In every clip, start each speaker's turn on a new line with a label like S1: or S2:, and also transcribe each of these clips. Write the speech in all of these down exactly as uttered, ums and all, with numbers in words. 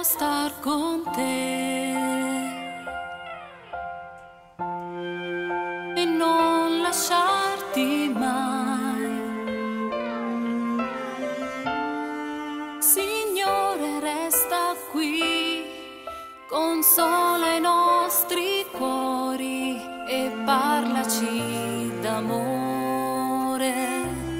S1: star con te e non lasciarti mai. Signore, resta qui, consola i nostri cuori e parlaci d'amore.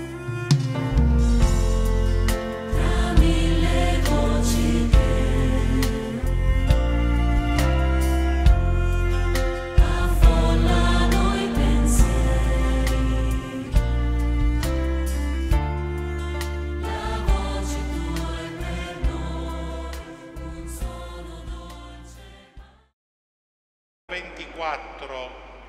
S2: ventiquattro.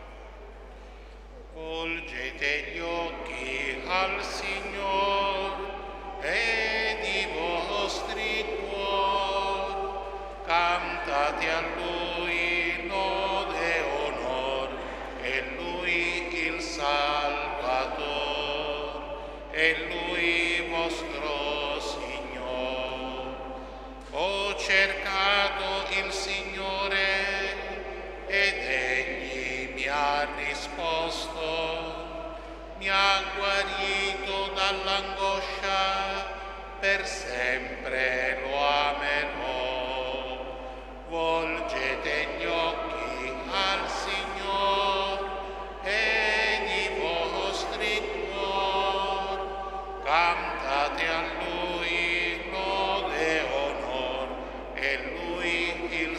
S2: Volgete gli occhi al Signor ed i vostri cuori, cantate a Lui lode e onor, è Lui il Salvator, è Lui vostro Signor. Ho cercato il Signore ed egli mi ha risposto, mi ha guarito dall'angoscia, per sempre lo amerò. Volgete gli occhi al Signor ed i vostri cuori, cantate a Lui lode e onor, è Lui il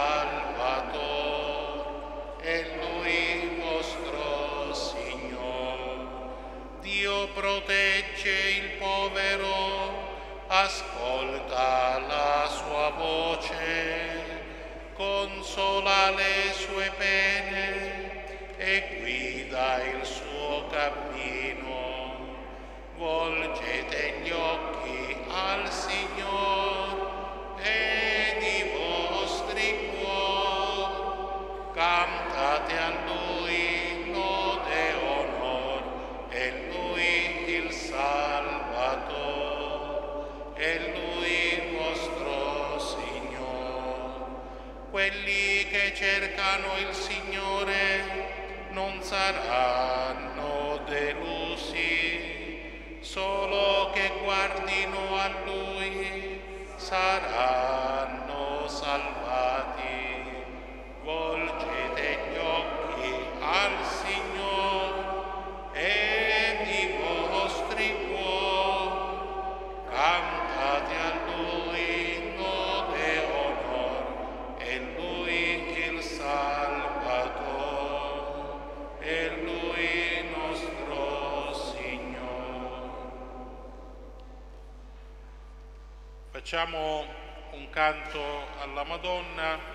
S2: Salvator, è Lui vostro Signor. Dio protegge il povero, ascolta la sua voce, consola le sue pene e guida il suo cammino. Volgete gli occhi al Signor ed i vostri cuori, cantate a Lui lode e onor, è Lui il Salvator, è Lui vostro Signor. Quelli che cercano il Signore non saranno delusi, solo che guardino a Lui saranno salvati. Volgete gli occhi al Signor ed i vostri cuori, cantate a Lui lode e onor, è Lui il Salvator, è Lui nostro Signore. Facciamo un canto alla Madonna.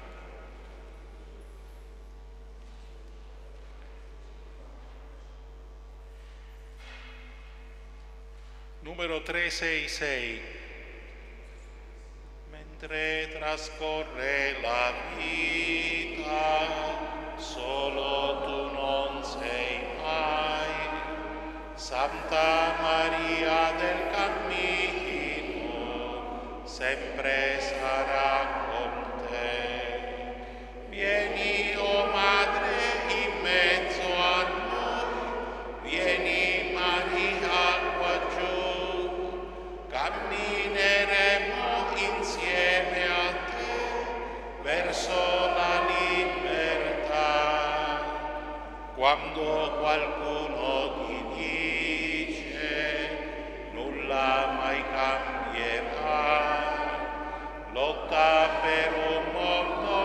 S2: Numero trecentosessantasei. Mentre trascorre la vita, solo tu non sei mai. Santa Maria del Cammino, sempre sarà con te. Vieni, o Madre, in mezzo a noi, vieni Maria qua giù, cammineremo insieme a te verso la libertà. Quando qualcuno ti dice nulla mai cambierà, lotta per un mondo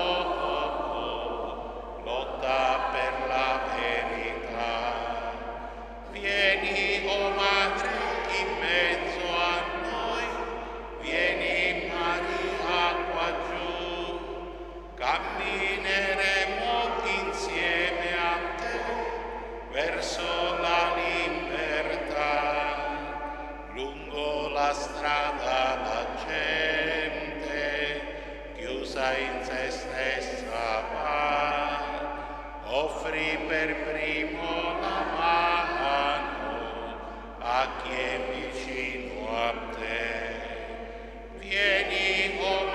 S2: nuovo, lotta per la verità. Vieni, o Madre, in mezzo a noi, vieni Maria qua giù, cammineremo insieme a te verso la libertà. Lungo la strada la gente, chiusa in se stessa, va, offri per primo la mano a chi è vicino a te. Vieni, o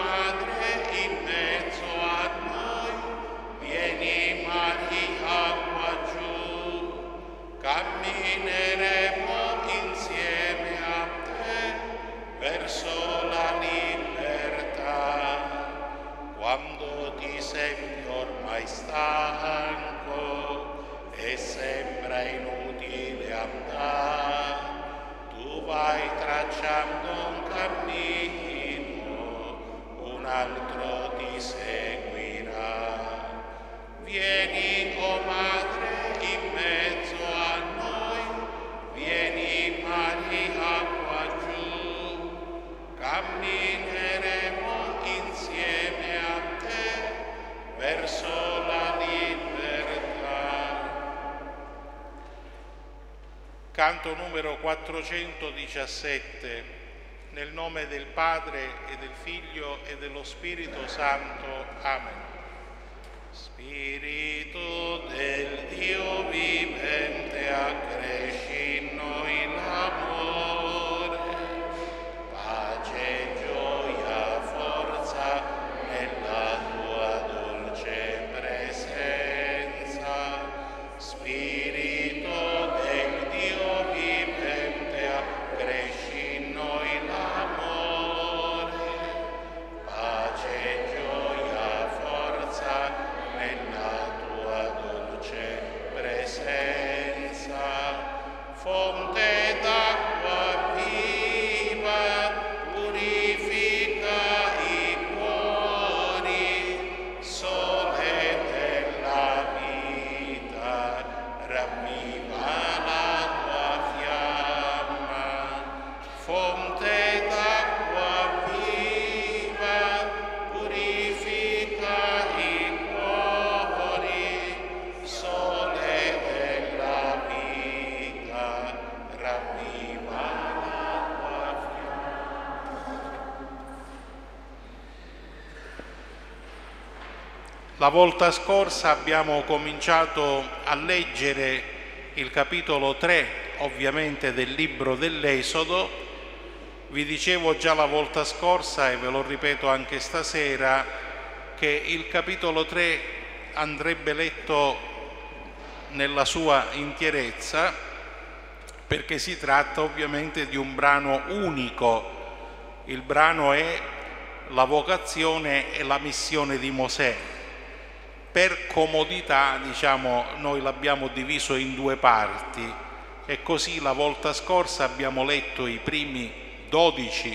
S2: Canto numero quattrocentodiciassette, nel nome del Padre e del Figlio e dello Spirito Santo. Amen. Spirito del Dio vivente, accresci in noi l'amore, pace, gioia, forza nella tua dolce presenza. Spirito del Dio vivente, accresci in noi l'amore, pace, gioia, forza nella tua dolce presenza. Fonte d'acqua viva, purifica i cuori, sole della vita, ravviva la tua fiamma. Fonte d'acqua viva, purifica i cuori, sole della vita, ravviva la tua fiamma. La volta scorsa abbiamo cominciato a leggere il capitolo tre, ovviamente del libro dell'Esodo. Vi dicevo già la volta scorsa, e ve lo ripeto anche stasera, che il capitolo tre andrebbe letto nella sua intierezza, perché si tratta ovviamente di un brano unico. Il brano è la vocazione e la missione di Mosè. Per comodità, diciamo, noi l'abbiamo diviso in due parti, e così la volta scorsa abbiamo letto i primi dodici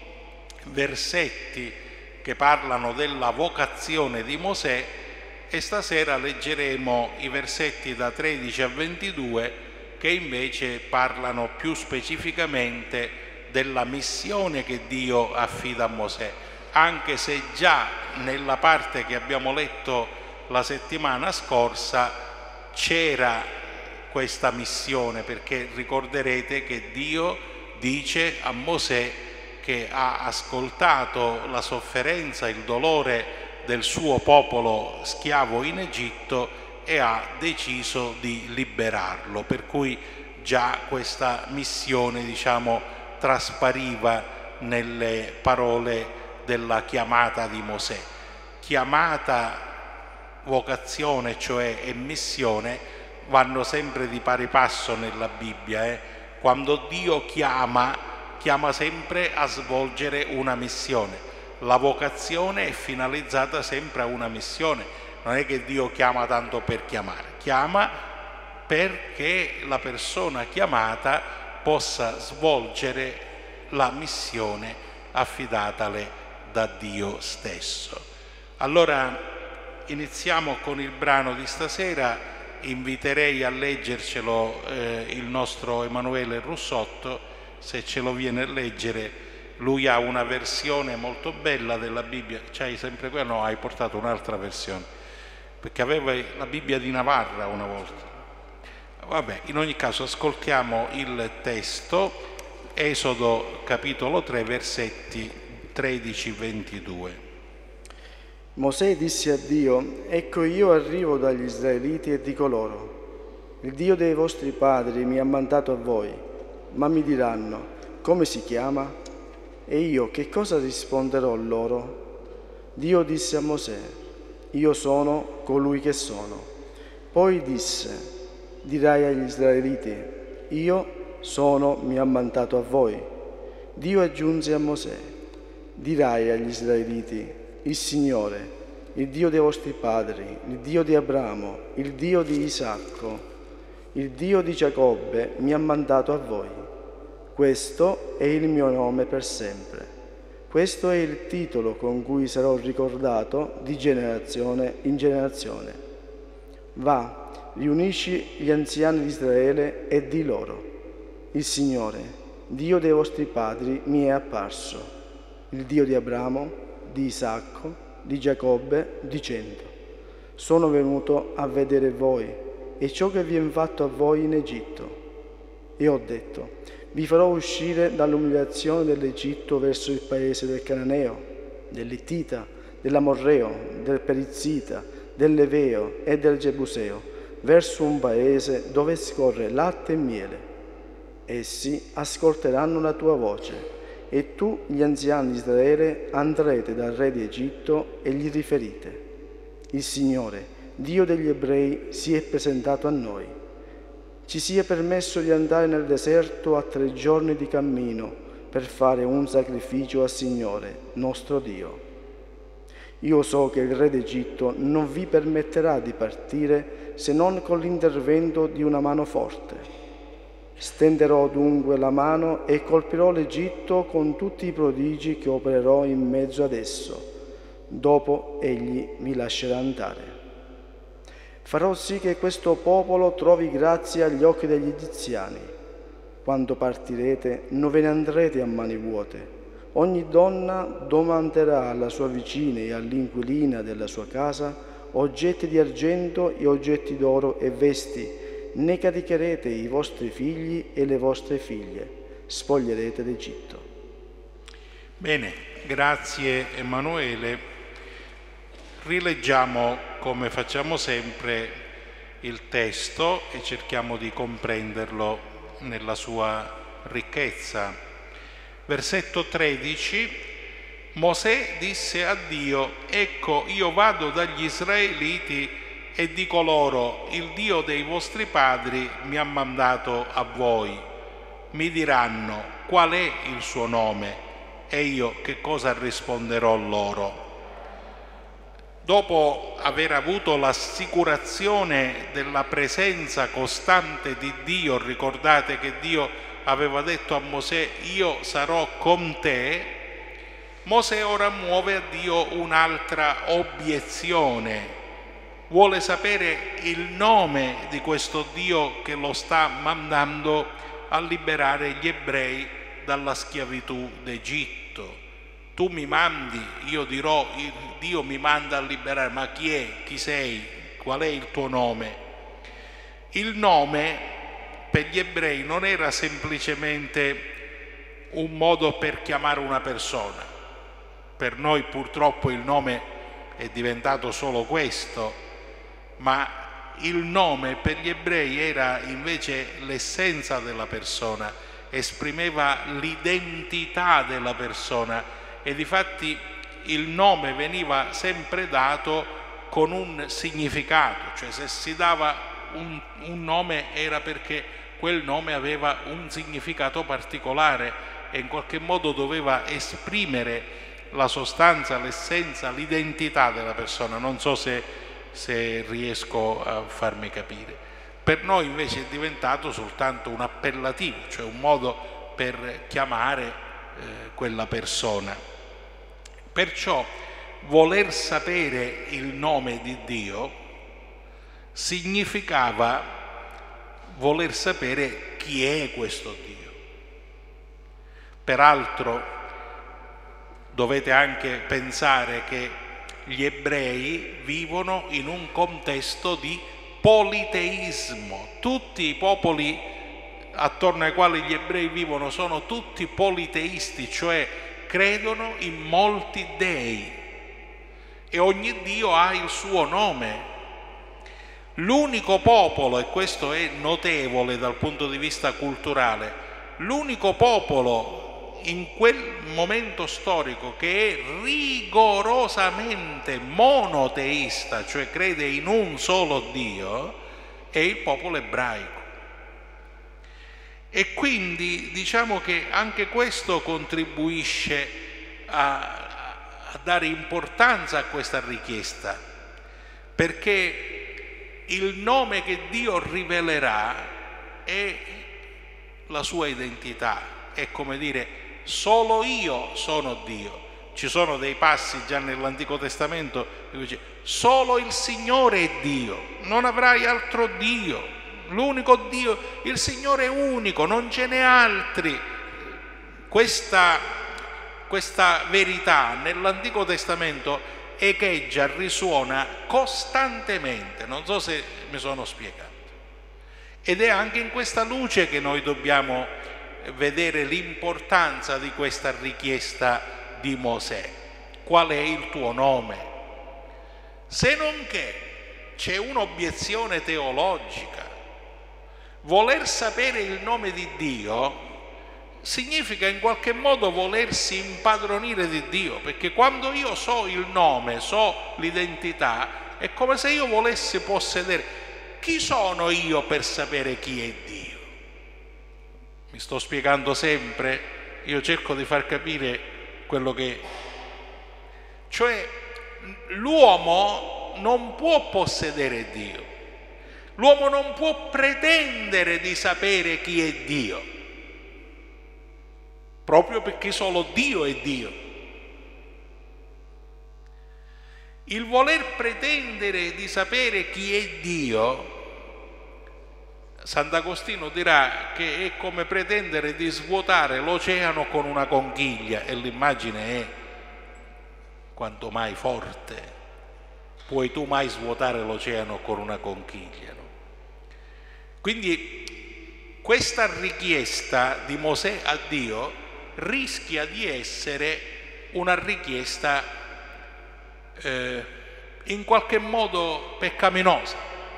S2: versetti che parlano della vocazione di Mosè, e stasera leggeremo i versetti da tredici a ventidue che invece parlano più specificamente della missione che Dio affida a Mosè, anche se già nella parte che abbiamo letto la settimana scorsa c'era questa missione, perché ricorderete che Dio dice a Mosè che ha ascoltato la sofferenza, il dolore del suo popolo schiavo in Egitto e ha deciso di liberarlo, per cui già questa missione, diciamo, traspariva nelle parole della chiamata di Mosè. Chiamata, vocazione, cioè, e missione vanno sempre di pari passo nella Bibbia. Eh? Quando Dio chiama, chiama sempre a svolgere una missione. La vocazione è finalizzata sempre a una missione. Non è che Dio chiama tanto per chiamare, chiama perché la persona chiamata possa svolgere la missione affidatale da Dio stesso. Allora, iniziamo con il brano di stasera. Inviterei a leggercelo eh, il nostro Emanuele Russotto, se ce lo viene a leggere. Lui ha una versione molto bella della Bibbia. C'hai sempre quella? No, hai portato un'altra versione, perché aveva la Bibbia di Navarra una volta. Vabbè, in ogni caso ascoltiamo il testo, Esodo capitolo tre, versetti tredici ventidue.
S3: Mosè disse a Dio: ecco, io arrivo dagli Israeliti e dico loro: il Dio dei vostri padri mi ha mandato a voi. Ma mi diranno: come si chiama? E io che cosa risponderò loro? Dio disse a Mosè: io sono colui che sono. Poi disse: dirai agli Israeliti: io sono, mi ha mandato a voi. Dio aggiunse a Mosè: dirai agli Israeliti: il Signore, il Dio dei vostri padri, il Dio di Abramo, il Dio di Isacco, il Dio di Giacobbe mi ha mandato a voi. Questo è il mio nome per sempre. Questo è il titolo con cui sarò ricordato di generazione in generazione. Va, riunisci gli anziani di Israele e di loro: il Signore, Dio dei vostri padri, mi è apparso, il Dio di Abramo, di Isacco, di Giacobbe, dicendo: sono venuto a vedere voi e ciò che vi è fatto a voi in Egitto. e ho detto: vi farò uscire dall'umiliazione dell'Egitto verso il paese del Cananeo, dell'Ittita, dell'Amorreo, del Perizzita, dell'Eveo e del Gebuseo, verso un paese dove scorre latte e miele. Essi ascolteranno la tua voce, e tu, gli anziani di Israele, andrete dal re di Egitto e gli riferite: il Signore, Dio degli ebrei, si è presentato a noi. Ci sia permesso di andare nel deserto a tre giorni di cammino per fare un sacrificio al Signore, nostro Dio. Io so che il re d'Egitto non vi permetterà di partire se non con l'intervento di una mano forte. Stenderò dunque la mano e colpirò l'Egitto con tutti i prodigi che opererò in mezzo ad esso. Dopo egli vi lascerà andare. Farò sì che questo popolo trovi grazia agli occhi degli egiziani. Quando partirete non ve ne andrete a mani vuote. Ogni donna domanderà alla sua vicina e all'inquilina della sua casa oggetti di argento e oggetti d'oro e vesti. Ne caricherete i vostri figli e le vostre figlie. Spoglierete l'Egitto.
S2: Bene, grazie Emanuele. Rileggiamo, come facciamo sempre, il testo e cerchiamo di comprenderlo nella sua ricchezza. Versetto tredici: Mosè disse a Dio: ecco, io vado dagli israeliti e dico loro: il Dio dei vostri padri mi ha mandato a voi. Mi diranno: qual è il suo nome? E io che cosa risponderò loro? Dopo aver avuto l'assicurazione della presenza costante di Dio, ricordate che Dio aveva detto a Mosè: io sarò con te. Mosè ora muove a Dio un'altra obiezione. Vuole sapere il nome di questo Dio che lo sta mandando a liberare gli ebrei dalla schiavitù d'Egitto. Tu mi mandi, io dirò, Dio mi manda a liberare, ma chi è? Chi sei? Qual è il tuo nome? Il nome per gli ebrei non era semplicemente un modo per chiamare una persona. Per noi purtroppo il nome è diventato solo questo, ma il nome per gli ebrei era invece l'essenza della persona, esprimeva l'identità della persona e difatti il nome veniva sempre dato con un significato, cioè se si dava un, un nome era perché quel nome aveva un significato particolare e in qualche modo doveva esprimere la sostanza, l'essenza, l'identità della persona. Non so se se riesco a farmi capire. Per noi invece è diventato soltanto un appellativo, cioè un modo per chiamare eh, quella persona. Perciò voler sapere il nome di Dio significava voler sapere chi è questo Dio. Peraltro dovete anche pensare che gli ebrei vivono in un contesto di politeismo. Tutti i popoli attorno ai quali gli ebrei vivono sono tutti politeisti, cioè credono in molti dei e ogni dio ha il suo nome. L'unico popolo, e questo è notevole dal punto di vista culturale, l'unico popolo in quel momento storico che è rigorosamente monoteista, cioè crede in un solo Dio, è il popolo ebraico. E quindi diciamo che anche questo contribuisce a, a dare importanza a questa richiesta, perché il nome che Dio rivelerà è la sua identità, è come dire: solo io sono Dio. Ci sono dei passi già nell'Antico Testamento che dice: solo il Signore è Dio, non avrai altro Dio, l'unico Dio, il Signore è unico, non ce n'è altri. Questa, questa verità nell'Antico Testamento echeggia, risuona costantemente, non so se mi sono spiegato. Ed è anche in questa luce che noi dobbiamo vedere l'importanza di questa richiesta di Mosè. Qual è il tuo nome? Se non che c'è un'obiezione teologica. Voler sapere il nome di Dio significa in qualche modo volersi impadronire di Dio, perché quando io so il nome, so l'identità, è come se io volessi possedere. Chi sono io per sapere chi è Dio? Mi sto spiegando sempre? Io cerco di far capire quello che... Cioè, l'uomo non può possedere Dio. L'uomo non può pretendere di sapere chi è Dio, proprio perché solo Dio è Dio. Il voler pretendere di sapere chi è Dio, Sant'Agostino dirà che è come pretendere di svuotare l'oceano con una conchiglia, e l'immagine è quanto mai forte. Puoi tu mai svuotare l'oceano con una conchiglia, no? Quindi questa richiesta di Mosè a Dio rischia di essere una richiesta eh, in qualche modo peccaminosa,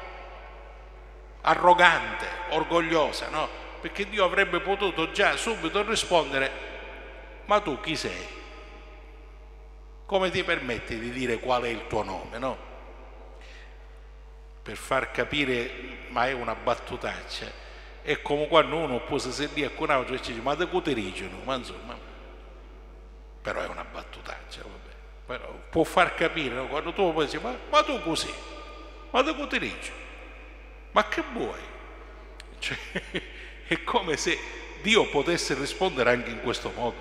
S2: arrogante, orgogliosa, no? Perché Dio avrebbe potuto già subito rispondere: ma tu chi sei? Come ti permetti di dire qual è il tuo nome, no? Per far capire, ma è una battutaccia, è come quando uno può sedere con un altro e dice: ma te cosa dicono? Ma insomma, però è una battutaccia, vabbè. Però può far capire, no? Quando tu puoi dire: ma, ma tu così, ma te cosa dici? Ma che vuoi? Cioè, è come se Dio potesse rispondere anche in questo modo.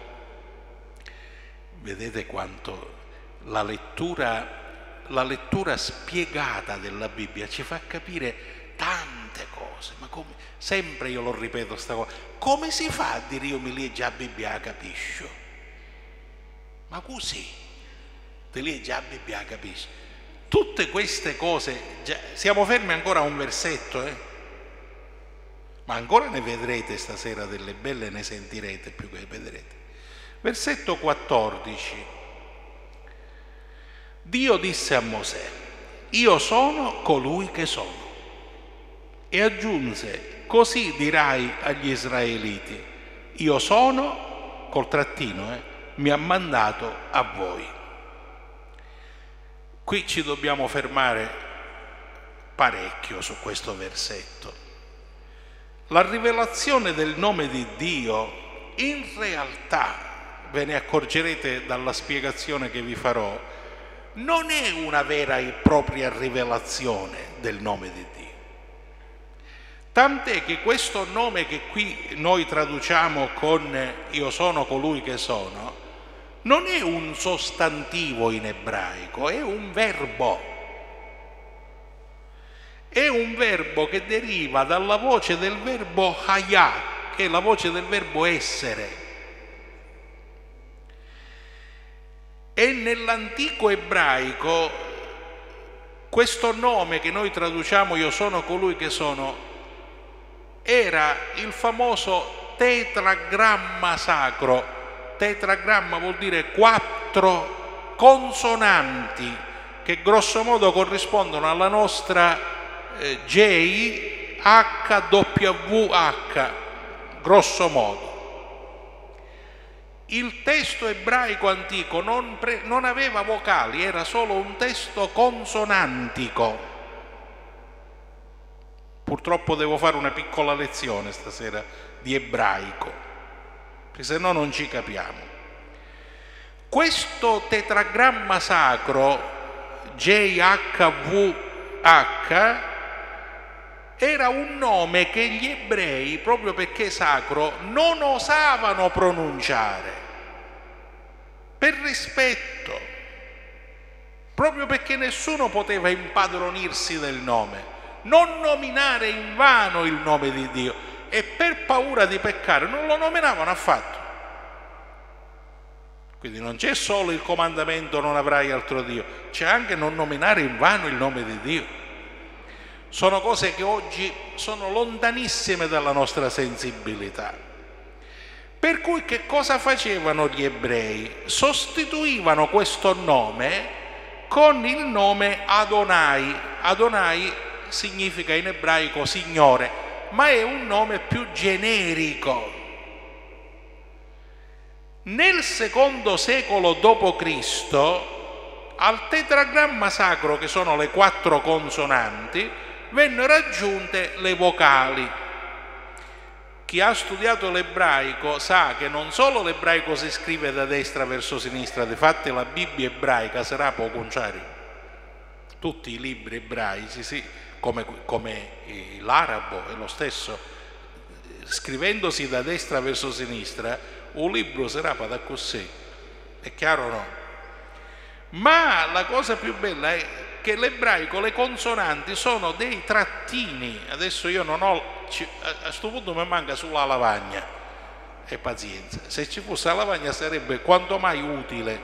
S2: Vedete quanto la lettura, la lettura spiegata della Bibbia ci fa capire tante cose. Ma come, sempre io lo ripeto sta cosa, come si fa a dire io mi leggo la Bibbia, capisco? Ma così, te leggi la Bibbia, capisci? Tutte queste cose, già, siamo fermi ancora a un versetto, eh? Ma ancora ne vedrete stasera delle belle, ne sentirete più che vedrete. Versetto quattordici. Dio disse a Mosè: io sono colui che sono. E aggiunse: così dirai agli israeliti: io sono, col trattino, eh, mi ha mandato a voi. Qui ci dobbiamo fermare parecchio su questo versetto. La rivelazione del nome di Dio, in realtà, ve ne accorgerete dalla spiegazione che vi farò, non è una vera e propria rivelazione del nome di Dio. Tant'è che questo nome che qui noi traduciamo con io sono colui che sono, non è un sostantivo in ebraico, è un verbo. È un verbo che deriva dalla voce del verbo hayah, che è la voce del verbo essere. E nell'antico ebraico questo nome che noi traduciamo io sono colui che sono era il famoso tetragramma sacro. Tetragramma vuol dire quattro consonanti che grosso modo corrispondono alla nostra eh, J H W H, grosso modo. Il testo ebraico antico non, pre, non aveva vocali, era solo un testo consonantico. Purtroppo devo fare una piccola lezione stasera di ebraico, perché se no non ci capiamo. Questo tetragramma sacro J H W H era un nome che gli ebrei, proprio perché sacro, non osavano pronunciare, per rispetto, proprio perché nessuno poteva impadronirsi del nome, non nominare in vano il nome di Dio, e per paura di peccare non lo nominavano affatto. Quindi non c'è solo il comandamento non avrai altro Dio, c'è anche non nominare in vano il nome di Dio. Sono cose che oggi sono lontanissime dalla nostra sensibilità. Per cui che cosa facevano gli ebrei? Sostituivano questo nome con il nome Adonai. Adonai significa in ebraico Signore, ma è un nome più generico. Nel secondo secolo dopo Cristo, al tetragramma sacro, che sono le quattro consonanti, vennero aggiunte le vocali. Chi ha studiato l'ebraico sa che non solo l'ebraico si scrive da destra verso sinistra, difatti la Bibbia ebraica sarà poco contrario. Tutti i libri ebraici, sì, come, come l'arabo è lo stesso, scrivendosi da destra verso sinistra, un libro sarà da così, è chiaro o no? Ma la cosa più bella è che l'ebraico, le consonanti sono dei trattini. Adesso io non ho, a questo punto mi manca sulla lavagna, e pazienza, se ci fosse la lavagna sarebbe quanto mai utile.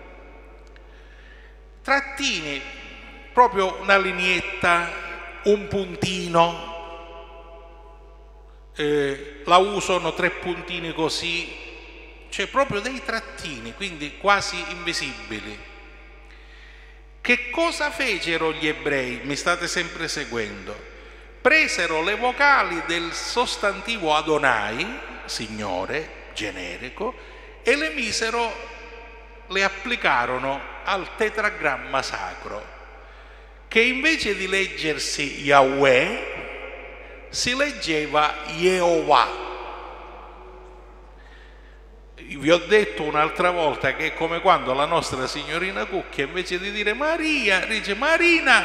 S2: Trattini, proprio una lineetta, un puntino, eh, la usano tre puntini così, cioè proprio dei trattini, quindi quasi invisibili. Che cosa fecero gli ebrei? Mi state sempre seguendo? Presero le vocali del sostantivo Adonai, Signore, generico, e le misero, le applicarono al tetragramma sacro, che invece di leggersi Yahweh si leggeva Yehovah. Vi ho detto un'altra volta che è come quando la nostra signorina Cucchia, invece di dire Maria, dice Marina.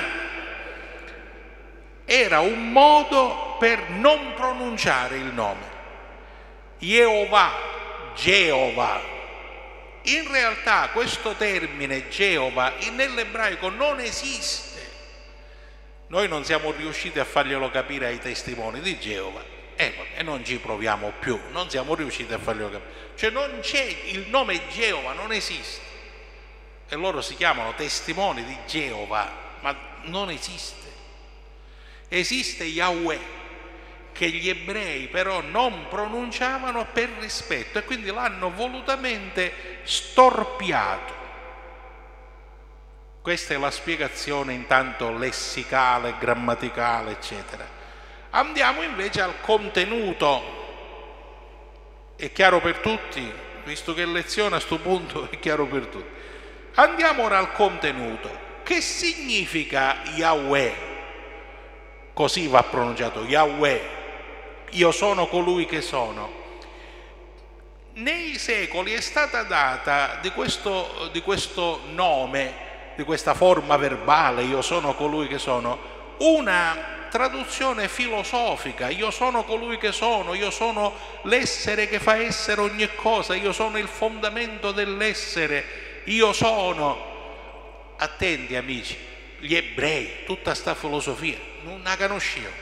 S2: Era un modo per non pronunciare il nome. Yehovah, Geova. In realtà questo termine Geova nell'ebraico non esiste. Noi non siamo riusciti a farglielo capire ai testimoni di Geova. Eh, e non ci proviamo più, non siamo riusciti a farglielo capire. Cioè non c'è, il nome Geova non esiste, e loro si chiamano testimoni di Geova, ma non esiste. Esiste Yahweh, che gli ebrei però non pronunciavano per rispetto, e quindi l'hanno volutamente storpiato. Questa è la spiegazione intanto lessicale, grammaticale, eccetera. Andiamo invece al contenuto. È chiaro per tutti? Visto che lezione a questo punto è chiaro per tutti. Andiamo ora al contenuto. Che significa Yahweh? Così va pronunciato, Yahweh. Io sono colui che sono. Nei secoli è stata data di questo, di questo nome, di questa forma verbale, io sono colui che sono, una traduzione filosofica. Io sono colui che sono, io sono l'essere che fa essere ogni cosa, io sono il fondamento dell'essere, io sono. Attenti amici, gli ebrei, tutta sta filosofia non la conoscevano.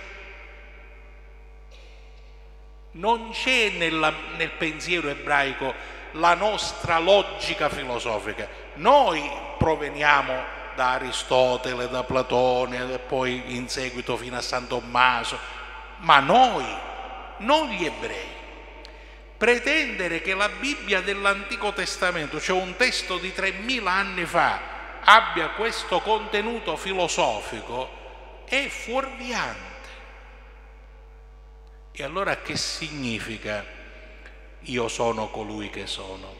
S2: Non c'è nella, nel pensiero ebraico la nostra logica filosofica. Noi proveniamo da Aristotele, da Platone, e poi in seguito fino a San Tommaso, ma noi, non gli ebrei. Pretendere che la Bibbia dell'Antico Testamento, cioè un testo di tremila anni fa, abbia questo contenuto filosofico è fuorviante. E allora che significa io sono colui che sono?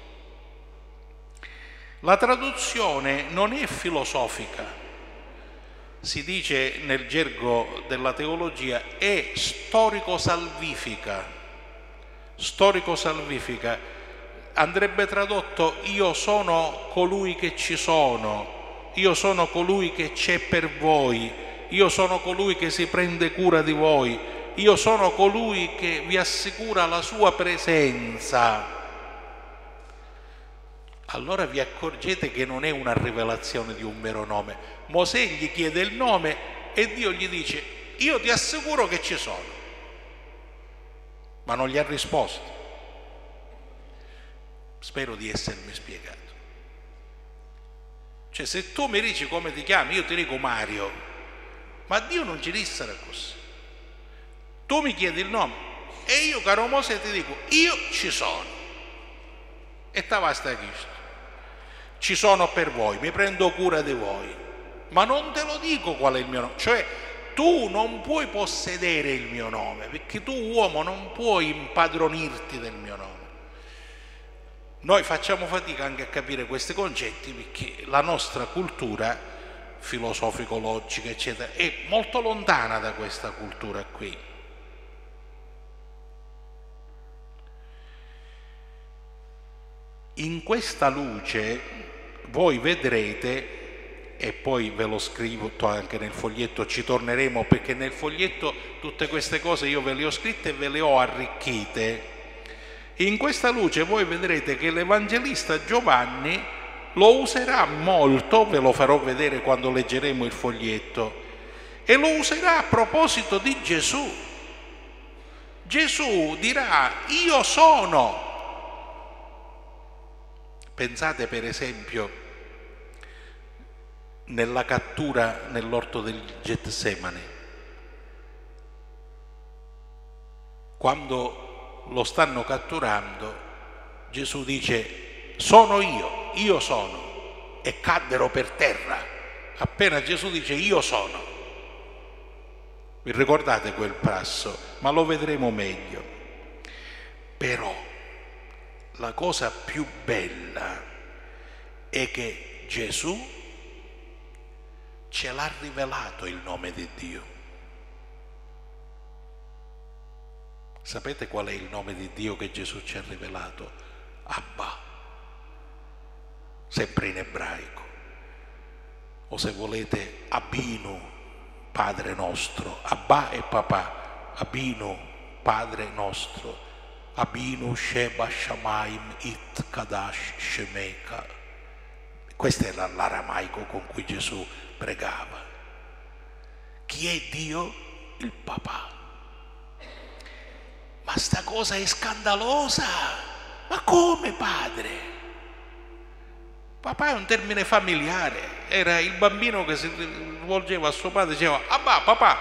S2: La traduzione non è filosofica, si dice nel gergo della teologia, è storico-salvifica. Storico-salvifica andrebbe tradotto io sono colui che ci sono, io sono colui che c'è per voi, io sono colui che si prende cura di voi, io sono colui che vi assicura la sua presenza. Allora vi accorgete che non è una rivelazione di un mero nome. Mosè gli chiede il nome e Dio gli dice io ti assicuro che ci sono, ma non gli ha risposto. Spero di essermi spiegato. Cioè se tu mi dici come ti chiami, io ti dico Mario, Ma Dio non ci disse così. Tu mi chiedi il nome e io, caro Mosè, ti dico, io ci sono. E te basta questo. Ci sono per voi, mi prendo cura di voi, ma non te lo dico qual è il mio nome. Cioè, tu non puoi possedere il mio nome, perché tu uomo non puoi impadronirti del mio nome. Noi facciamo fatica anche a capire questi concetti perché la nostra cultura filosofico-logica, eccetera, è molto lontana da questa cultura qui. In questa luce voi vedrete, e poi ve lo scrivo anche nel foglietto, ci torneremo perché nel foglietto tutte queste cose io ve le ho scritte e ve le ho arricchite. In questa luce voi vedrete che l'Evangelista Giovanni lo userà molto, ve lo farò vedere quando leggeremo il foglietto, e lo userà a proposito di Gesù. Gesù dirà: io sono. Pensate per esempio nella cattura nell'orto del Getsemane, quando lo stanno catturando, Gesù dice: sono io, io sono, e caddero per terra. Appena Gesù dice io sono, vi ricordate quel passo? Ma lo vedremo meglio. Però la cosa più bella è che Gesù ce l'ha rivelato il nome di Dio. Sapete qual è il nome di Dio che Gesù ci ha rivelato? Abba, sempre in ebraico, o se volete Abinu, Padre nostro. Abba e papà, Abinu, Padre nostro, Abinu Sheba Shamaim It Kadash Shemeka. Questo era l'aramaico con cui Gesù pregava. Chi è Dio? Il papà. Ma sta cosa è scandalosa. Ma come padre? Papà è un termine familiare, era il bambino che si rivolgeva a suo padre e diceva Abba, papà.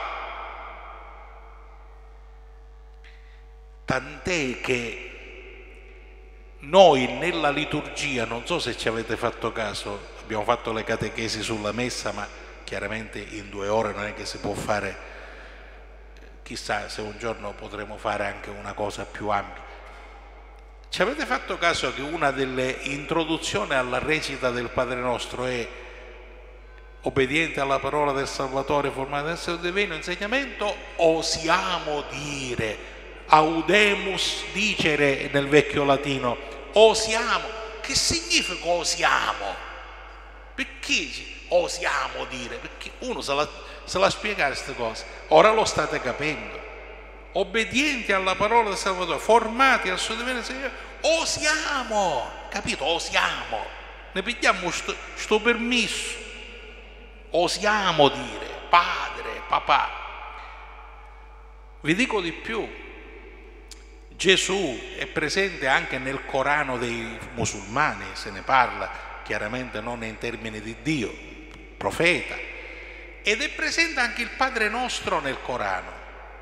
S2: Tant'è che noi nella liturgia, non so se ci avete fatto caso, abbiamo fatto le catechesi sulla messa, ma chiaramente in due ore non è che si può fare, chissà se un giorno potremo fare anche una cosa più ampia. Ci avete fatto caso che una delle introduzioni alla recita del Padre Nostro è obbediente alla parola del Salvatore, formata nel suo divino insegnamento, osiamo dire, audemus dicere nel vecchio latino, osiamo. Che significa osiamo? Perché osiamo dire? Perché uno se la, se la spiega queste cose, ora lo state capendo. Obbedienti alla parola del Salvatore, formati al suo divino insegnamento, osiamo, capito? Osiamo, ne pigliamo questo permesso, osiamo dire, padre, papà. Vi dico di più, Gesù è presente anche nel Corano dei musulmani, se ne parla, chiaramente non in termini di Dio, profeta, ed è presente anche il Padre Nostro nel Corano,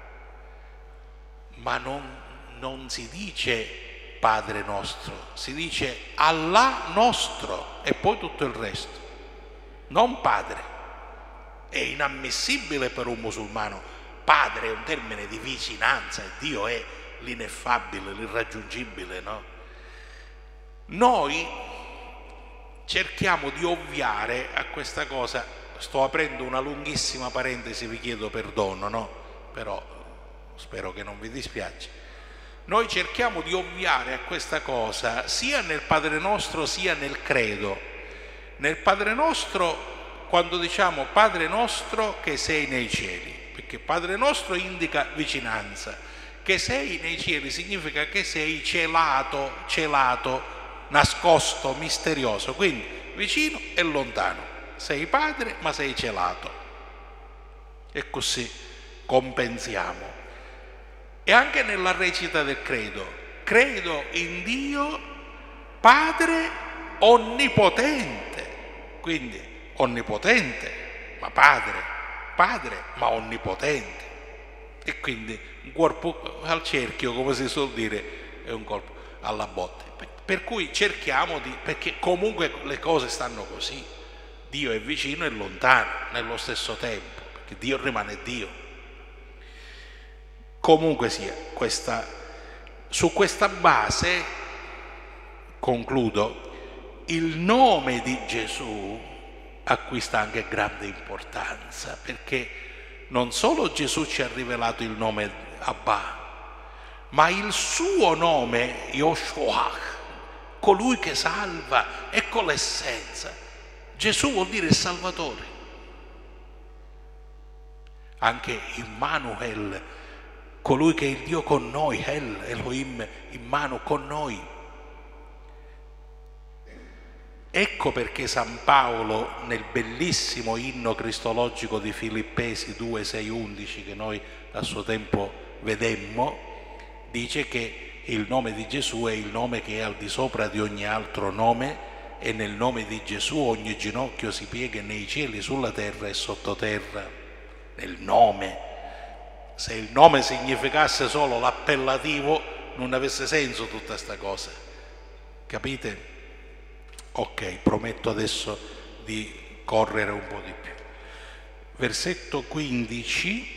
S2: ma non, non si dice Padre Nostro, si dice Allah nostro e poi tutto il resto, non Padre. È inammissibile per un musulmano. Padre è un termine di vicinanza e Dio è l'ineffabile, l'irraggiungibile, no? Noi cerchiamo di ovviare a questa cosa. Sto aprendo una lunghissima parentesi, vi chiedo perdono, no? Però spero che non vi dispiace. Noi cerchiamo di ovviare a questa cosa sia nel Padre Nostro sia nel credo. Nel Padre Nostro, quando diciamo Padre Nostro che sei nei cieli, perché Padre Nostro indica vicinanza, che sei nei cieli significa che sei celato, celato, nascosto, misterioso, quindi vicino e lontano. Sei padre ma sei celato. E così compensiamo. E anche nella recita del credo, credo in Dio Padre onnipotente, quindi onnipotente, ma Padre, padre ma onnipotente, e quindi un colpo al cerchio, come si suol dire, è un colpo alla botte. Per cui cerchiamo di, perché comunque le cose stanno così, Dio è vicino e lontano nello stesso tempo, perché Dio rimane Dio. Comunque sia, questa, su questa base, concludo, il nome di Gesù acquista anche grande importanza, perché non solo Gesù ci ha rivelato il nome Abba, ma il suo nome, Yoshua, colui che salva, ecco l'essenza. Gesù vuol dire Salvatore. Anche Immanuel, colui che è il Dio con noi, El, Elohim, Immanu, con noi. Ecco perché San Paolo, nel bellissimo inno cristologico di Filippesi due, sei, undici, che noi a suo tempo vedemmo, dice che il nome di Gesù è il nome che è al di sopra di ogni altro nome, e nel nome di Gesù ogni ginocchio si piega nei cieli, sulla terra e sottoterra. Nel nome. Se il nome significasse solo l'appellativo, non avesse senso tutta questa cosa. Capite? Ok, prometto adesso di correre un po' di più. Versetto quindici.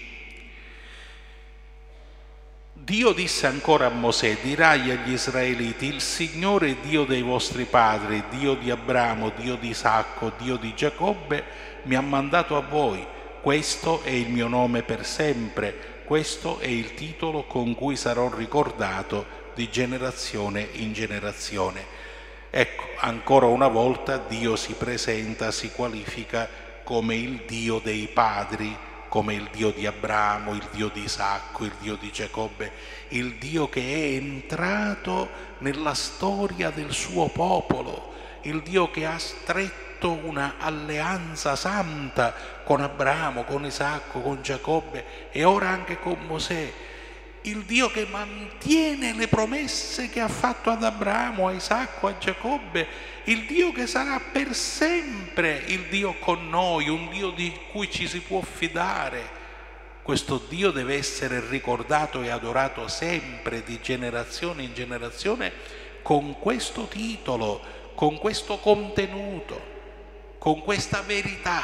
S2: Dio disse ancora a Mosè: dirai agli israeliti, il Signore Dio dei vostri padri, Dio di Abramo, Dio di Isacco, Dio di Giacobbe, mi ha mandato a voi. Questo è il mio nome per sempre, questo è il titolo con cui sarò ricordato di generazione in generazione. Ecco, ancora una volta Dio si presenta, si qualifica come il Dio dei padri, come il Dio di Abramo, il Dio di Isacco, il Dio di Giacobbe, il Dio che è entrato nella storia del suo popolo, il Dio che ha stretto una alleanza santa con Abramo, con Isacco, con Giacobbe e ora anche con Mosè, il Dio che mantiene le promesse che ha fatto ad Abramo, a Isacco, a Giacobbe, il Dio che sarà per sempre il Dio con noi, un Dio di cui ci si può fidare. Questo Dio deve essere ricordato e adorato sempre, di generazione in generazione, con questo titolo, con questo contenuto, con questa verità.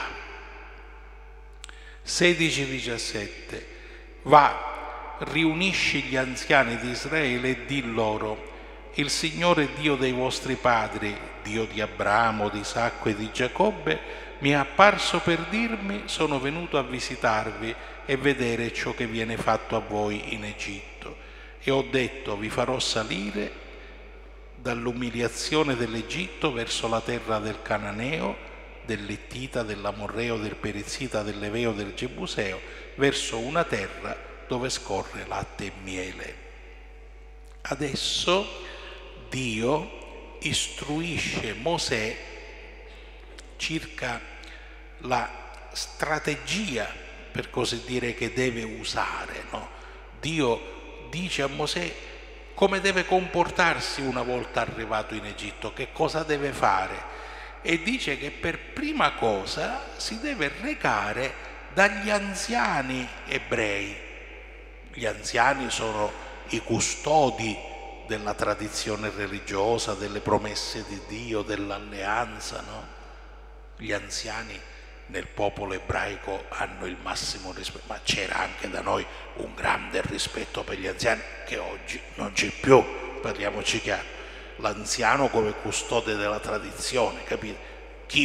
S2: sedici diciassette. Va, riunisci gli anziani di Israele e di loro: il Signore Dio dei vostri padri, Dio di Abramo, di Isacco e di Giacobbe, mi è apparso per dirmi: sono venuto a visitarvi e vedere ciò che viene fatto a voi in Egitto. E ho detto: vi farò salire dall'umiliazione dell'Egitto verso la terra del Cananeo, dell'Ittita, dell'Amorreo, del Perizzita, dell'Eveo, del Gebuseo, verso una terra dove scorre latte e miele. Adesso Dio istruisce Mosè circa la strategia, per così dire, che deve usare, no? Dio dice a Mosè come deve comportarsi una volta arrivato in Egitto, che cosa deve fare, e dice che per prima cosa si deve recare dagli anziani ebrei. Gli anziani sono i custodi della tradizione religiosa, delle promesse di Dio, dell'alleanza, no? Gli anziani nel popolo ebraico hanno il massimo rispetto, ma c'era anche da noi un grande rispetto per gli anziani che oggi non c'è più, parliamoci chiaro. L'anziano come custode della tradizione, capite? Chi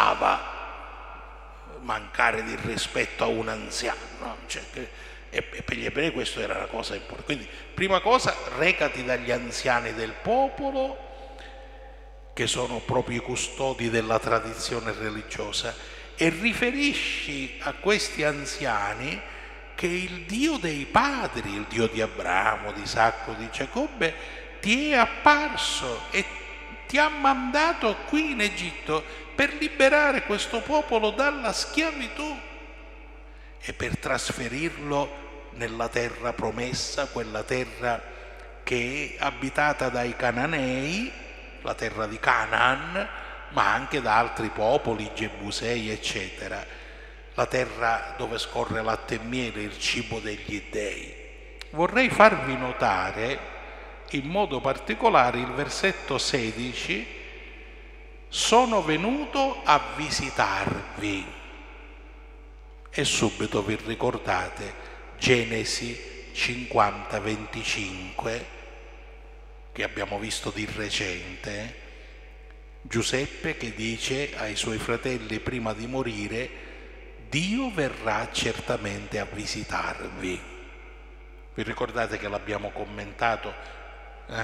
S2: osava mancare di rispetto a un anziano, no? Cioè, che, e per gli ebrei questo era una cosa importante. Quindi prima cosa, recati dagli anziani del popolo, che sono proprio i custodi della tradizione religiosa, e riferisci a questi anziani che il Dio dei padri, il Dio di Abramo, di Isacco, di Giacobbe, ti è apparso e ti ha mandato qui in Egitto per liberare questo popolo dalla schiavitù e per trasferirlo nella terra promessa, quella terra che è abitata dai Cananei, la terra di Canaan, ma anche da altri popoli, Gebusei, eccetera. la terra dove scorre latte e miele, il cibo degli dei. Vorrei farvi notare in modo particolare il versetto sedici: sono venuto a visitarvi. E subito vi ricordate Genesi cinquanta venticinque, che abbiamo visto di recente, Giuseppe che dice ai suoi fratelli prima di morire: Dio verrà certamente a visitarvi. Vi ricordate che l'abbiamo commentato? Eh?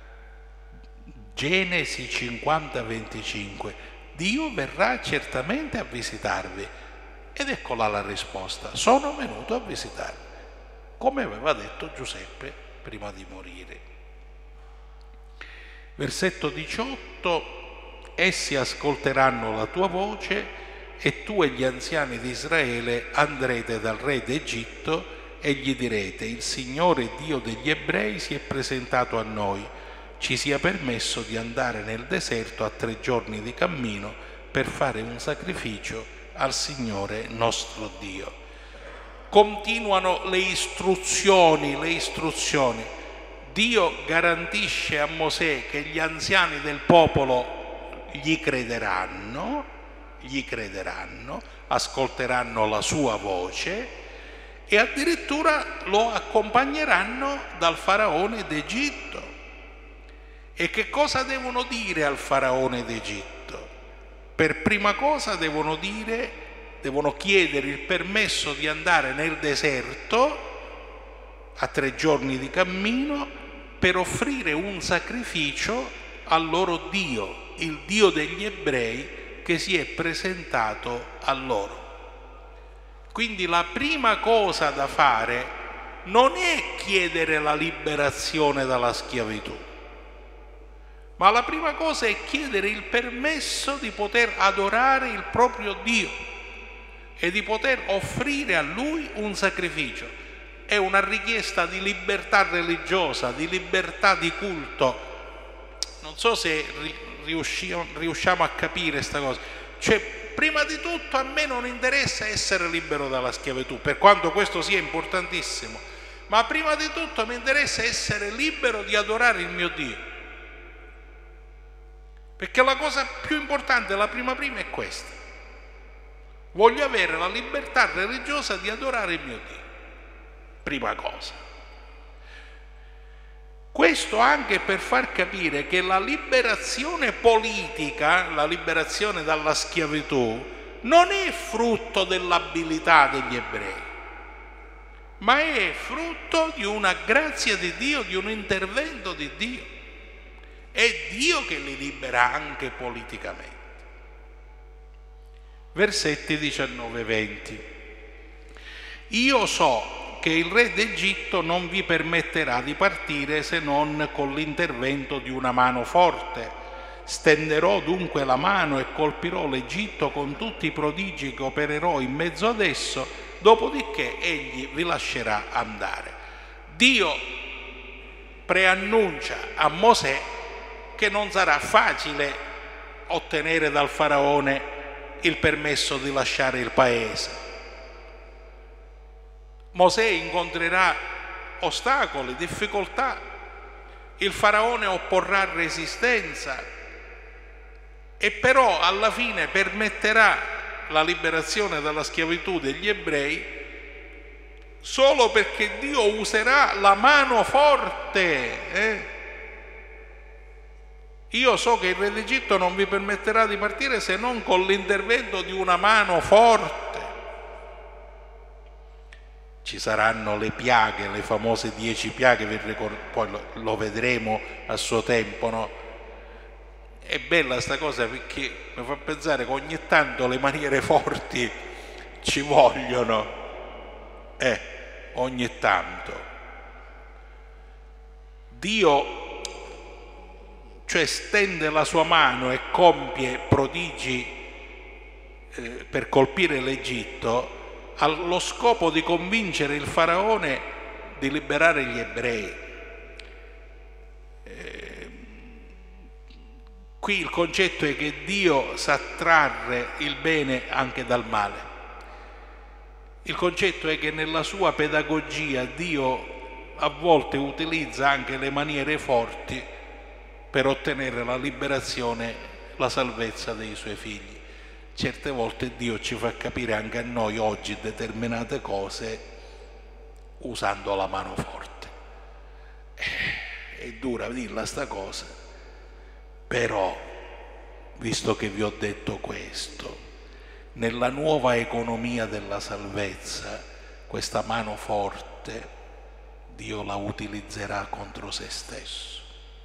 S2: Genesi cinquanta venticinque, Dio verrà certamente a visitarvi. Ed eccola la risposta: sono venuto a visitarvi, come aveva detto Giuseppe prima di morire. Versetto diciotto: essi ascolteranno la tua voce e tu e gli anziani di Israele andrete dal re d'Egitto e gli direte: il Signore Dio degli ebrei si è presentato a noi, ci sia permesso di andare nel deserto a tre giorni di cammino per fare un sacrificio al Signore nostro Dio. Continuano le istruzioni, le istruzioni. Dio garantisce a Mosè che gli anziani del popolo gli crederanno, gli crederanno, ascolteranno la sua voce e addirittura lo accompagneranno dal faraone d'Egitto. E che cosa devono dire al faraone d'Egitto? Per prima cosa devono dire, devono chiedere il permesso di andare nel deserto a tre giorni di cammino per offrire un sacrificio al loro Dio, il Dio degli ebrei che si è presentato a loro. Quindi la prima cosa da fare non è chiedere la liberazione dalla schiavitù, ma la prima cosa è chiedere il permesso di poter adorare il proprio Dio e di poter offrire a Lui un sacrificio. È una richiesta di libertà religiosa, di libertà di culto. Non so se riusciamo a capire questa cosa. Cioè, prima di tutto a me non interessa essere libero dalla schiavitù, per quanto questo sia importantissimo, ma prima di tutto mi interessa essere libero di adorare il mio Dio. Perché la cosa più importante, la prima prima, è questa. Voglio avere la libertà religiosa di adorare il mio Dio. Prima cosa. Questo anche per far capire che la liberazione politica, la liberazione dalla schiavitù, non è frutto dell'abilità degli ebrei, ma è frutto di una grazia di Dio, di un intervento di Dio. È Dio che li libera anche politicamente. Versetti diciannove venti. Io so che il re d'Egitto non vi permetterà di partire se non con l'intervento di una mano forte. Stenderò dunque la mano e colpirò l'Egitto con tutti i prodigi che opererò in mezzo ad esso, dopodiché egli vi lascerà andare. Dio preannuncia a Mosè che non sarà facile ottenere dal faraone il permesso di lasciare il paese. Mosè incontrerà ostacoli, difficoltà, il faraone opporrà resistenza e però alla fine permetterà la liberazione dalla schiavitù degli ebrei solo perché Dio userà la mano forte. Eh? Io so che il re d'Egitto non vi permetterà di partire se non con l'intervento di una mano forte. Ci saranno le piaghe, le famose dieci piaghe, vi ricordo, poi lo, lo vedremo a suo tempo, no? È bella sta cosa perché mi fa pensare che ogni tanto le maniere forti ci vogliono, eh, ogni tanto. Dio, cioè, stende la sua mano e compie prodigi eh, per colpire l'Egitto, allo scopo di convincere il faraone di liberare gli ebrei. Eh, qui il concetto è che Dio sa trarre il bene anche dal male. Il concetto è che nella sua pedagogia Dio a volte utilizza anche le maniere forti per ottenere la liberazione, la salvezza dei suoi figli. Certe volte Dio ci fa capire anche a noi oggi determinate cose usando la mano forte. È dura dirla sta cosa, però, visto che vi ho detto questo, nella nuova economia della salvezza, questa mano forte Dio la utilizzerà contro se stesso.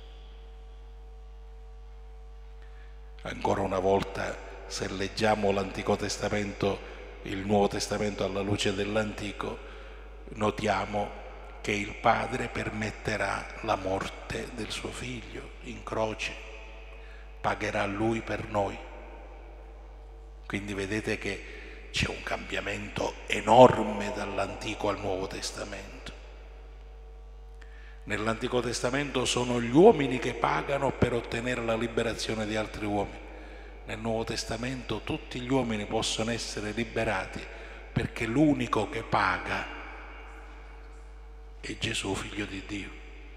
S2: Ancora una volta, se leggiamo l'Antico Testamento, il Nuovo Testamento alla luce dell'Antico, notiamo che il Padre permetterà la morte del suo figlio in croce, pagherà lui per noi. Quindi vedete che c'è un cambiamento enorme dall'Antico al Nuovo Testamento. Nell'Antico Testamento sono gli uomini che pagano per ottenere la liberazione di altri uomini. Nel Nuovo Testamento tutti gli uomini possono essere liberati perché l'unico che paga è Gesù, figlio di Dio.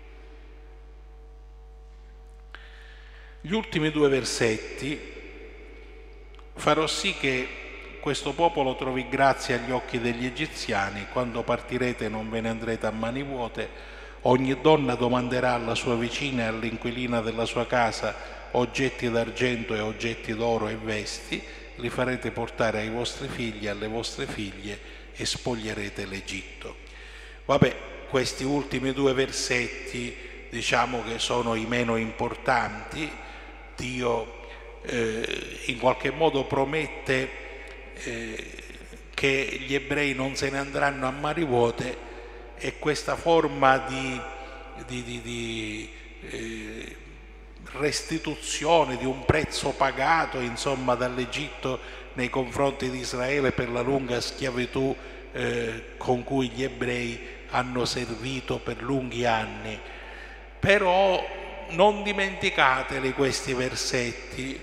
S2: Gli ultimi due versetti: farò sì che questo popolo trovi grazia agli occhi degli egiziani, quando partirete non ve ne andrete a mani vuote, ogni donna domanderà alla sua vicina e all'inquilina della sua casa oggetti d'argento e oggetti d'oro e vesti, li farete portare ai vostri figli e alle vostre figlie e spoglierete l'Egitto. Vabbè, questi ultimi due versetti diciamo che sono i meno importanti. Dio eh, in qualche modo promette eh, che gli ebrei non se ne andranno a mani vuote, e questa forma di, di, di, di eh, restituzione di un prezzo pagato insomma dall'Egitto nei confronti di Israele per la lunga schiavitù eh, con cui gli ebrei hanno servito per lunghi anni. Però non dimenticateli questi versetti,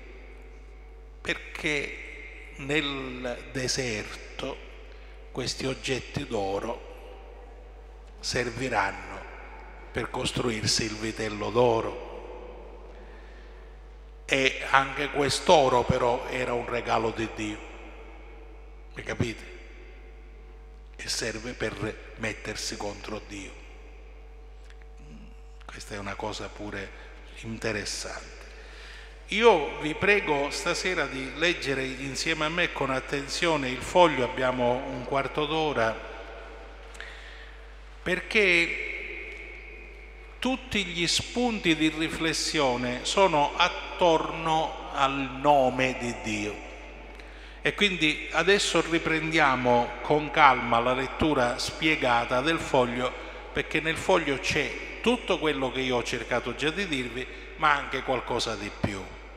S2: perché nel deserto questi oggetti d'oro serviranno per costruirsi il vitello d'oro. E anche quest'oro però era un regalo di Dio, mi capite? E serve per mettersi contro Dio. Questa è una cosa pure interessante. Io vi prego stasera di leggere insieme a me con attenzione il foglio, abbiamo un quarto d'ora, perché tutti gli spunti di riflessione sono attorno al nome di Dio. E quindi adesso riprendiamo con calma la lettura spiegata del foglio, perché nel foglio c'è tutto quello che io ho cercato già di dirvi, ma anche qualcosa di più.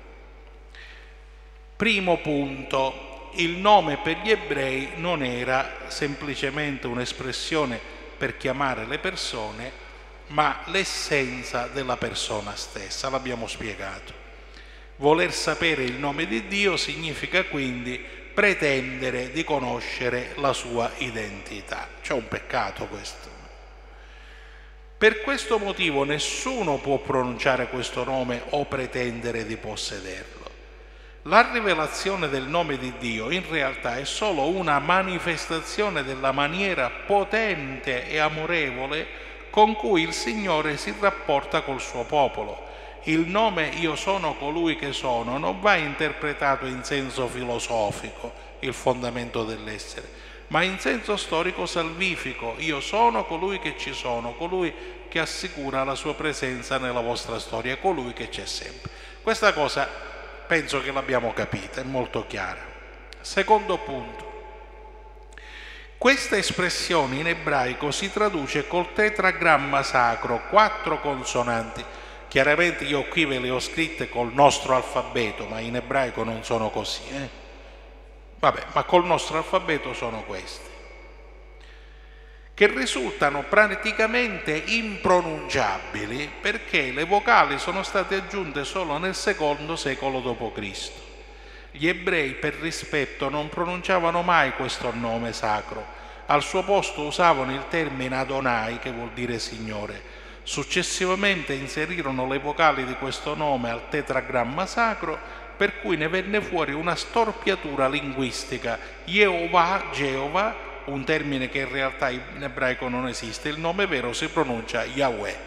S2: Primo punto: il nome per gli ebrei non era semplicemente un'espressione per chiamare le persone, ma l'essenza della persona stessa, l'abbiamo spiegato. Voler sapere il nome di Dio significa quindi pretendere di conoscere la sua identità. C'è un peccato questo. Per questo motivo nessuno può pronunciare questo nome o pretendere di possederlo. La rivelazione del nome di Dio in realtà è solo una manifestazione della maniera potente e amorevole con cui il Signore si rapporta col suo popolo. Il nome "io sono colui che sono" non va interpretato in senso filosofico, il fondamento dell'essere, ma in senso storico salvifico. Io sono colui che ci sono, colui che assicura la sua presenza nella vostra storia, colui che c'è sempre. Questa cosa penso che l'abbiamo capita, è molto chiara. Secondo punto: questa espressione in ebraico si traduce col tetragramma sacro, quattro consonanti. Chiaramente io qui ve le ho scritte col nostro alfabeto, ma in ebraico non sono così, eh? Vabbè, ma col nostro alfabeto sono queste, che risultano praticamente impronunciabili perché le vocali sono state aggiunte solo nel secondo secolo dopo Cristo. Gli ebrei per rispetto non pronunciavano mai questo nome sacro, al suo posto usavano il termine Adonai, che vuol dire Signore. Successivamente inserirono le vocali di questo nome al tetragramma sacro, per cui ne venne fuori una storpiatura linguistica, Yehovah, Geova, un termine che in realtà in ebraico non esiste, il nome vero si pronuncia Yahweh.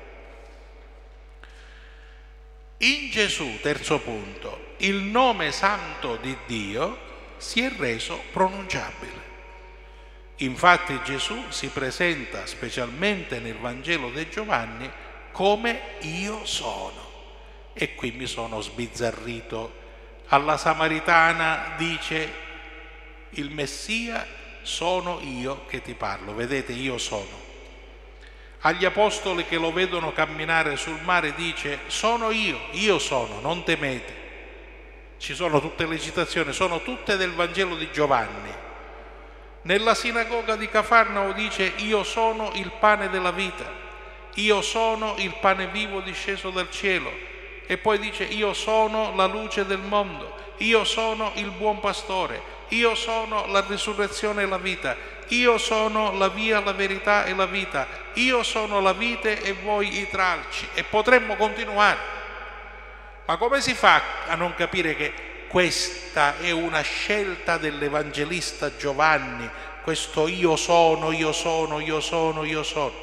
S2: In Gesù, terzo punto, il nome santo di Dio si è reso pronunciabile. Infatti Gesù si presenta specialmente nel Vangelo di Giovanni come io sono. E qui mi sono sbizzarrito. Alla Samaritana dice: il Messia sono io che ti parlo. Vedete, io sono. Agli apostoli che lo vedono camminare sul mare dice: sono io, io sono, non temete. Ci sono tutte le citazioni, sono tutte del Vangelo di Giovanni. Nella sinagoga di Cafarnao dice: io sono il pane della vita, io sono il pane vivo disceso dal cielo. E poi dice: io sono la luce del mondo, io sono il buon pastore, io sono la risurrezione e la vita, io sono la via, la verità e la vita, io sono la vite e voi i tralci. E potremmo continuare. Ma come si fa a non capire che questa è una scelta dell'Evangelista Giovanni, questo io sono, io sono, io sono, io sono?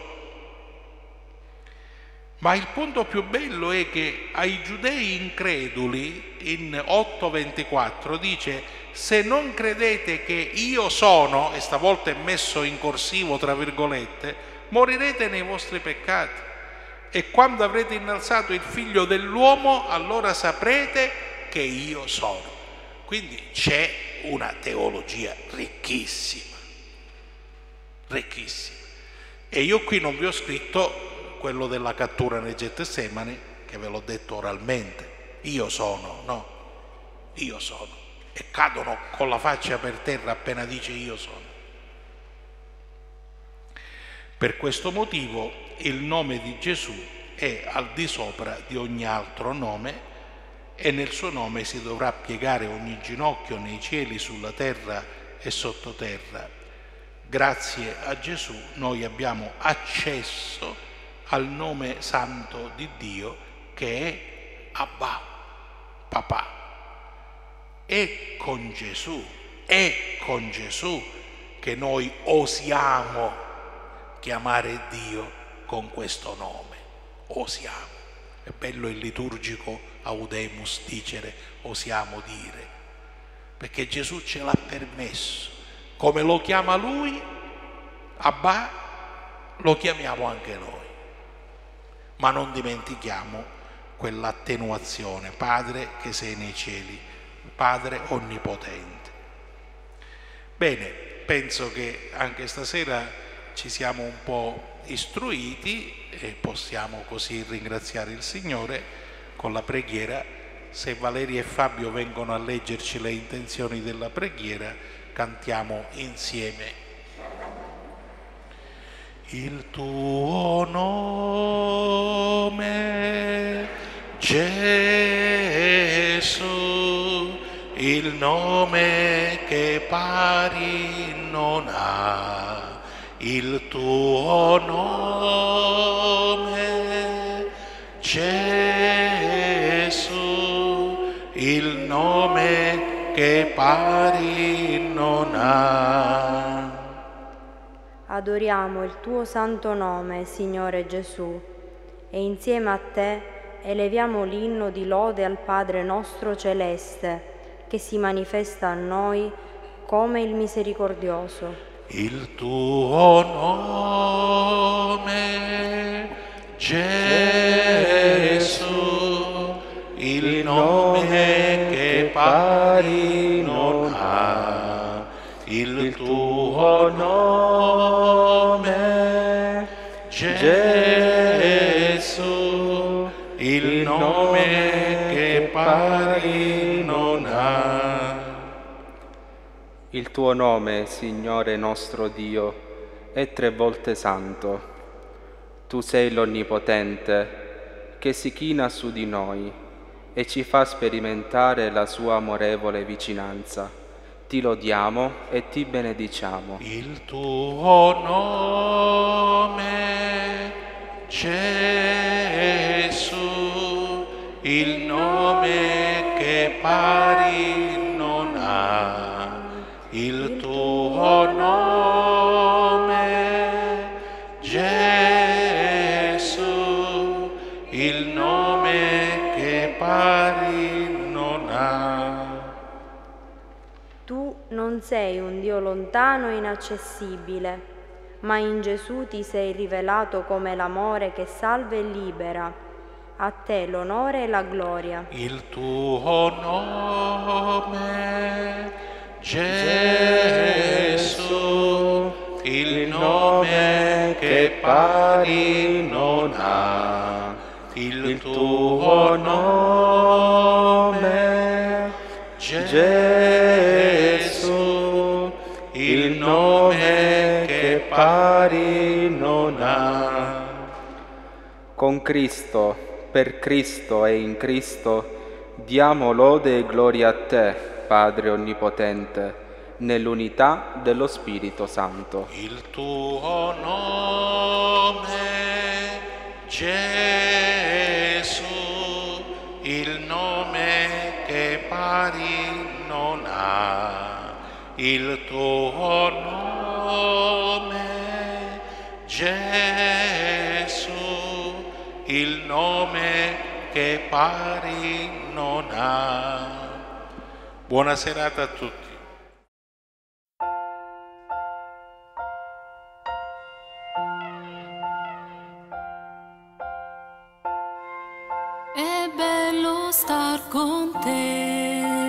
S2: Ma il punto più bello è che ai giudei increduli in otto ventiquattro dice: se non credete che io sono, e stavolta è messo in corsivo tra virgolette, morirete nei vostri peccati. E quando avrete innalzato il figlio dell'uomo, allora saprete che io sono. Quindi c'è una teologia ricchissima, ricchissima. E io qui non vi ho scritto quello della cattura nel Getsemani, che ve l'ho detto oralmente. Io sono, no? Io sono. E cadono con la faccia per terra appena dice io sono. Per questo motivo il nome di Gesù è al di sopra di ogni altro nome, e nel suo nome si dovrà piegare ogni ginocchio nei cieli, sulla terra e sottoterra. Grazie a Gesù noi abbiamo accesso al nome santo di Dio, che è Abba, papà. È con Gesù, è con Gesù che noi osiamo chiamare Dio con questo nome. Osiamo. È bello il liturgico audemus dicere, osiamo dire, perché Gesù ce l'ha permesso. Come lo chiama Lui, Abba, lo chiamiamo anche noi. Ma non dimentichiamo quell'attenuazione: Padre che sei nei cieli, Padre onnipotente. Bene, penso che anche stasera ci siamo un po' istruiti e possiamo così ringraziare il Signore con la preghiera. Se Valeria e Fabio vengono a leggerci le intenzioni della preghiera, cantiamo insieme. Il tuo nome, Gesù, il nome che pari non ha, il tuo nome, Gesù, il nome che pari non ha.
S4: Adoriamo il tuo santo nome, Signore Gesù, e insieme a te eleviamo l'inno di lode al Padre nostro celeste, che si manifesta a noi come il misericordioso.
S2: Il tuo nome, Gesù, il nome che pari non ha, il tuo nome, Gesù, il nome che pari non ha.
S5: Il tuo nome, Signore nostro Dio, è tre volte santo. Tu sei l'Onnipotente che si china su di noi e ci fa sperimentare la sua amorevole vicinanza. Ti lodiamo e ti benediciamo.
S2: Il tuo nome, Gesù, il nome che pari non ha, il tuo nome, Gesù, il nome che pari non ha.
S4: Tu non sei un Dio lontano e inaccessibile, ma in Gesù ti sei rivelato come l'amore che salva e libera. A te l'onore e la gloria.
S2: Il tuo nome, Gesù, il nome che pari non ha, il tuo nome, Gesù, il nome che pari non ha.
S5: Con Cristo, per Cristo e in Cristo, diamo lode e gloria a te, Padre Onnipotente, nell'unità dello Spirito Santo.
S2: Il tuo nome, Gesù, il nome che pari non ha, il tuo nome, Gesù, il nome che pari non ha. Buona serata a tutti.
S1: È bello star con te.